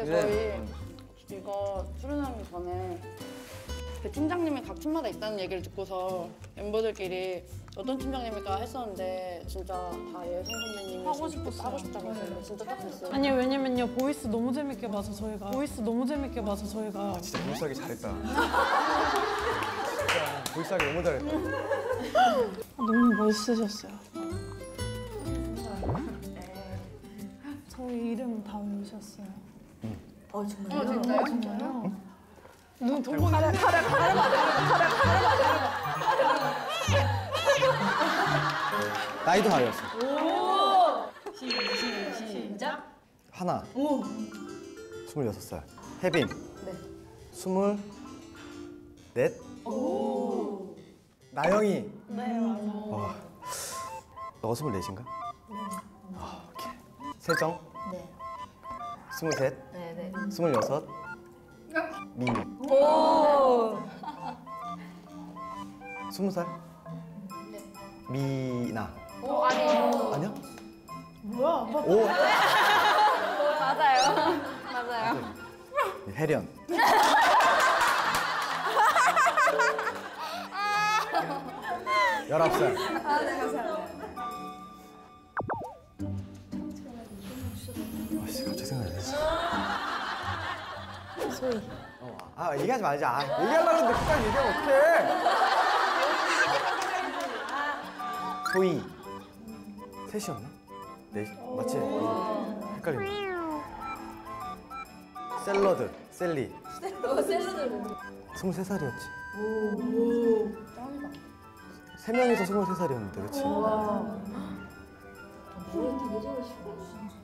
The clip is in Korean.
저희 이거 출연하기 전에 그 팀장님이 각 팀마다 있다는 얘기를 듣고서 멤버들끼리 어떤 팀장님일까 했었는데 진짜 다 예성 선배님이 하고 싶다고 해서 진짜 딱 됐어요. 아니 왜냐면요 보이스 너무 재밌게 봐서 저희가 진짜 보이스하기 잘했다. 진짜 보이스하기 너무 잘했다. 너무 멋있으셨어요. 저희 이름 다 외우셨어요. 진짜요? 눈 돌고 가래. 나이도 다 외웠어. 시작. 하나. 26살. 혜빈. 네. 24. 나영이. 네 맞아요. 너가 24인가? 네. 오케이. 세정. 네. 23. 네네. 26. 민희. 오. 20살. 미나. 오 아니에요. 아니야? 뭐야? 오. 맞아요. 맞아요. 혜련. 열아홉 살. 아, 네 감사합니다. 아씨 갑자기 생각나네. 소희. 얘기하지 말자. 얘기하려고 했는데 끝까지 얘기하면 어떡해. 소희. 셋이었나? 네, 맞지? 헷갈린다. 샐러드. 셀리. 샐러드. 23살이었지. 세 명이서 23살이었는데, 그치? 와. 머리 되게 좋으시고.